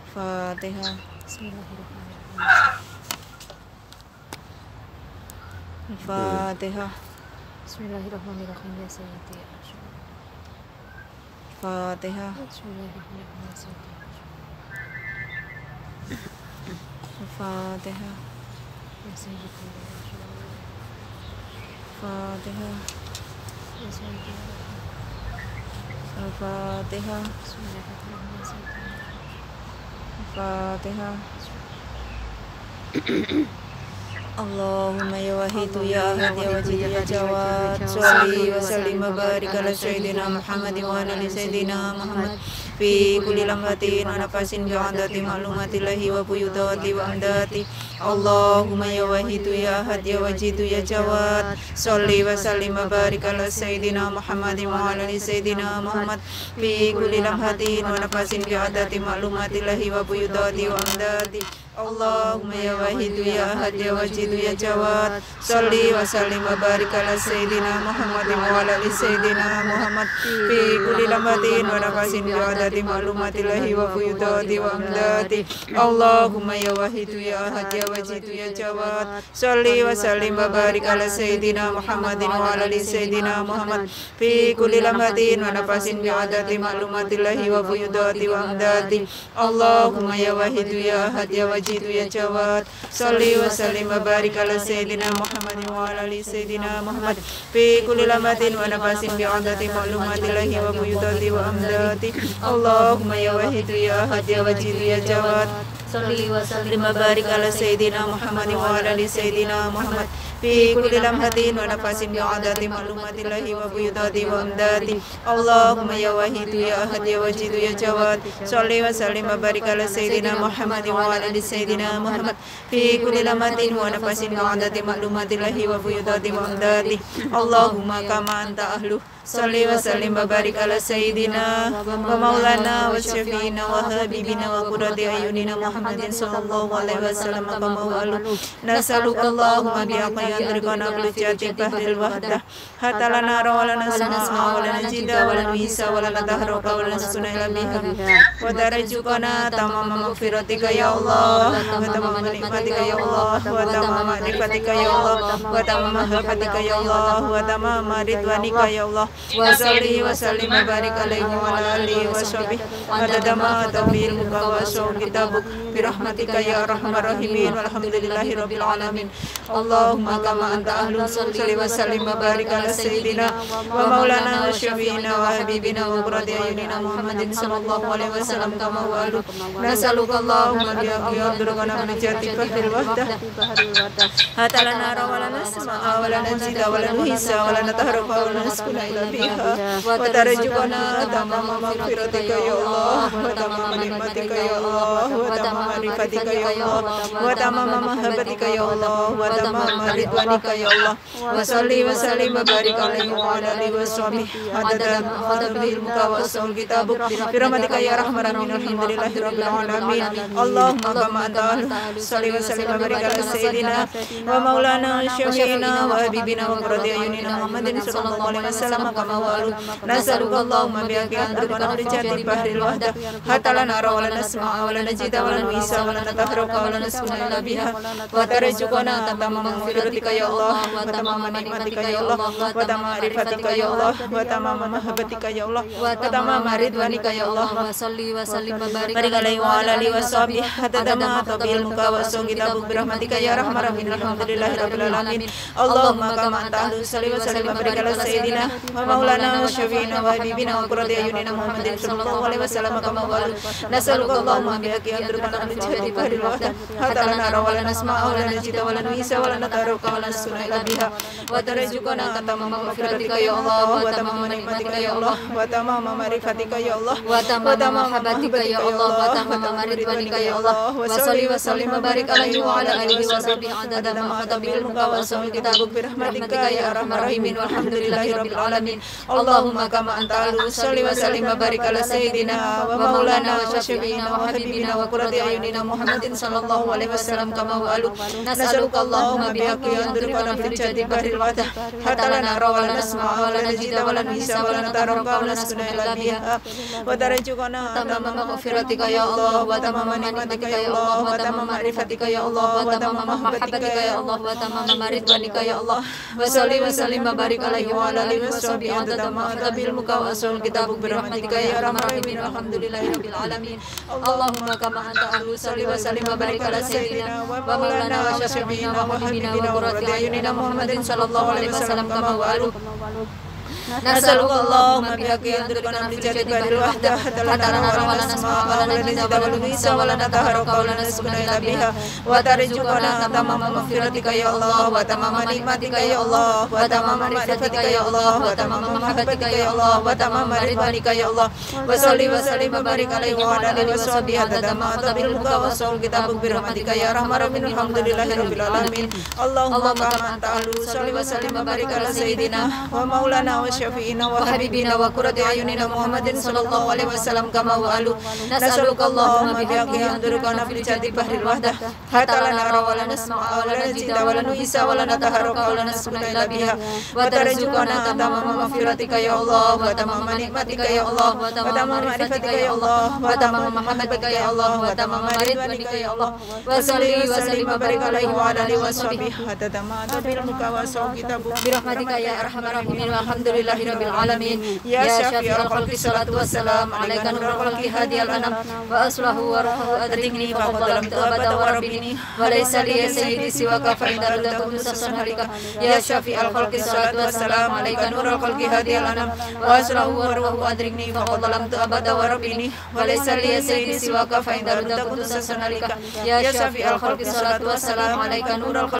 Fatihah. Bismillahirrahmanirrahim. Fatihah. Bismillahirrahmanirrahim ya Sayyidi. Fatihah. Bismillahirrahmanirrahim ya Sayyidi. Fatihah. Ya Sayyidi. Fatihah. Ya Sayyidi. Al-Fatihah. Bismillahirrahmanirrahim ya Sayyidi. Fatihah. Allahumma ya wahidu ya ahad ya wajid ya jawad Salli wa sallim wa barik ala Sayyidina Muhammad wa ala Sayyidina Muhammad Fi kulli lamhatin wa nafasin bi'adati ma'lumatillahi wa buyudati wa amdati Allahumma ya wahidu ya ahad ya wajid ya jawad Salli wa sallim wa barik ala Sayyidina Muhammad wa ala Sayyidina Muhammad Fi kulli lamhatin wa nafasin bi'adati ma'lumatillahi wa buyudati wa amdati Allahumma ya wahidu ya ahad ya wajidu ya jawad Salli wa sallim wa barik ala Sayyidina Muhammad wa ala Sayyidina Muhammad Fi kulli lamhatin wa nafasin bi'adati ma'lumatillahi wa buyudati wa amdati Allahumma ya wahidu ya ahad ya wajidu ya jawad Salli wa sallim wa barik ala Sayyidina Muhammad wa ala Sayyidina Muhammad Fi kulli lamhatin wa nafasin bi'adati ma'lumatillahi wa buyudati wa amdati Allahumma ya wahidu ya ahad ya wajidu ya jawad Salli wa sallim wa barik ala Sayyidina Muhammad wa ala Sayyidina Muhammad Fi kulli lamhatin wa nafasin bi'adati ma'lumatillahi wa buyudati wa amdati Allahumma ya wahidu ya ahad ya wajidu ya jawad Salli wa sallim wa barik ala Sayyidina Muhammad wa ala Sayyidina Muhammad Fi kulli lamhatin wa nafasin bi'adati ma'lumatillahi wa buyudati wa amdati Allahumma ya wahidu ya ahad ya wajidu ya jawad Salli wa sallim wa barik ala Sayyidina Muhammad wa ala Sayyidina Muhammad Fi kulli lamhatin wa nafasin bi'adati ma'lumatillahi wa buyudati wa amdati Allahumma kama anta ahluh Salli wa sallim wa barik ala Sayyidina wa maulana wa syafi'ina wa habibina wa qurrati ayunina Muhammadin sallallahu alaihi wasallam kama walu Nasaluka Allahumma bi'aqi yadrikana blujatin bahril wahdah Hatta lana rawalana sama'a wa lana jida wa lana wisa wa lana tahroka wa lana sunai labiha Wa tarajukana tamama maghfiratika ya Allah Wa tamama nikmatika ya Allah Wa tamama ma'rifatika ya Allah Wa tamama mahabbatika ya Allah Wa tamama ridwanika ya Allah Wa salli wa sallim wa barik alaihi wa ala alihi wa sahbihi Adadama tawbil muka wa sawm kitabuk Birahmatika ya arhamar rahimin Walhamdulillahi rabbil alamin Allahumma kama anta ahlun salli wa sallim wa barik ala Sayyidina Wa maulana wa syafi'ina wa habibina wa qurrati ayunina Muhammadin sallallahu alaihi wasallam kama walu Nasaluka Allahumma bi'aqi yadrukana blujatin bahril wahdah Hatta lana rawalana sama'a wa lana jida wa lana hisa wa lana tahroka wa lana skuna ila biha Wa tarajukana tamama maghfiratika ya Allah Wa tamama nikmatika ya Allah Wa tamama rifatika ya Allah Wa tamama mahabbatika ya Allah Wa tamama ridwanika ya Allah Wa salli wa sallim wa barik alaihi wa ala alihi wa sahbihi Adadan khadabil muka wa sahul kitabuk Birahmatika ya rahman rahimin Alhamdulillahi rabbil alamin Allahumma kama anta salli wa sallim wa barik ala Sayyidina Wa maulana syafi'ina wa habibina wa qurrati ayunina Muhammadin sallallahu alaihi wasallam kama walu Nasaluka Allahumma bi'aqi yadrukana blujatin bahril wahdah Hatta lana rawalana sama'a wa lana jida wa lana wisa wa lana tahroka wa lana skuna ila biha Wa tarajukana tamama maghfiratika ya Allah Wa tamama nikmatika ya Allah Wa tamama rifatika ya Allah Wa tamama mahabbatika ya Allah Wa tamama ridwanika ya Allah Wa salli wa sallim wa barik alaihi wa ala alihi wa sahbihi Hadadama tabil muka wa sawm kitabuk Birahmatika ya rahman rahimin Alhamdulillahi rabbil alamin Allahumma kama anta ahlu salli wa sallim wa barik ala Sayyidina Wa maulana wa syafi'ina wa habibina wa qurrati ayunina Muhammadin sallallahu alaihi wasallam kama walu Nasaluka Allahumma bi'aqi yadrukana blujatin bahril wahdah Hatta lana rawalana sama'a wa lana jida wa lana wisa wa lana tahroka wa lana sunai ila biha Wa tarajukana tamama maghfiratika ya Allah Wa tamama nikmatika ya Allah Wa tamama ma'rifatika ya Allah Wa tamama mahabbatika ya Allah Wa tamama ridwanika ya Allah Wa salli wa sallim wa barik alaihi wa ala alihi wa sahbihi Adadama khadabil muka wa sawm kitabuk Birahmatika ya arhamar rahimin Walhamdulillahi rabbil alamin العالمين اللهم كما أنت أهل صل وسلم وبارك على سيدنا ومولانا وشفيعنا وحبيبنا وقرة أعيننا محمد صلى الله عليه وسلم كما هو أهل نسألك اللهم بحقه أن تدركنا في الجد بحر الوحدة حتى لا نرى ولا نسمع ولا نجد ولا نحس ولا نترك ولا نسكن إلا بها وترجونا تمام مغفرتك يا الله وتمام نعمتك يا الله وتمام معرفتك يا الله وتمام محبتك يا الله وتمام رضوانك يا الله وصلي وسلم وبارك عليه وعلى آله وصحبه عدد ما أخذ به الملك وأسرار كتابك برحمتك يا أرحم الراحمين والحمد لله رب العالمين اللهم كما أنت أهل صل وسلم وبارك على سيدنا ومولانا وشفيعنا وحبيبنا وقرة أعيننا محمد صلى الله عليه وسلم كما هو أهل نسألك اللهم بحقه أن تدركنا في الجد بحر الوحدة حتى لا نرى ولا نسمع ولا نجد ولا نحس ولا نتحرك ولا نسكن إلا بها وترزقنا تمام مغفرتك يا الله وتمام نعمتك يا الله وتمام معرفتك يا الله وتمام محبتك يا الله وتمام رضوانك يا الله وصلي وسلم وبارك عليه وعلى آله وصحبه عدد ما أخذ به الملك وأسرار كتابك برحمتك يا أرحم الراحمين الحمد لله رب العالمين اللهم كما أنت أهل صل وسلم وبارك على سيدنا ومولانا وشفيعنا وحبيبنا وقرة أعيننا محمد صلى الله عليه وسلم كما هو أهل نسألك اللهم بحقه أن تدركنا في الجد بحر الوحدة حتى لا نرى ولا نسمع ولا نجد ولا نحس ولا نتحرك ولا نسكن إلا بها وترزقنا تمام مغفرتك يا الله وتمام نعمتك يا الله وتمام معرفتك يا الله وتمام محبتك يا الله وتمام رضوانك يا الله وصلي وسلم وبارك عليه وعلى آله وصحبه عدد ما أخذ به الملك وأسرار كتابك برحمتك يا أرحم الراحمين والحمد لله رب العالمين يا شفيع الخلق الصلاة والسلام عليك نور الخلق هادي الأنام وأصله ورحه أدركني فقد ظلمت أبدا وربني وليس لي يا سيدي سواك فإن ردكم نصصا هلك يا شفيع الخلق الصلاة والسلام عليك نور الخلق هادي الأنام وأصله ورحه أدركني فقد ظلمت أبدا وربني وليس لي يا سيدي سواك فإن ردكم نصصا هلك يا شفيع الخلق الصلاة والسلام عليك نور الخلق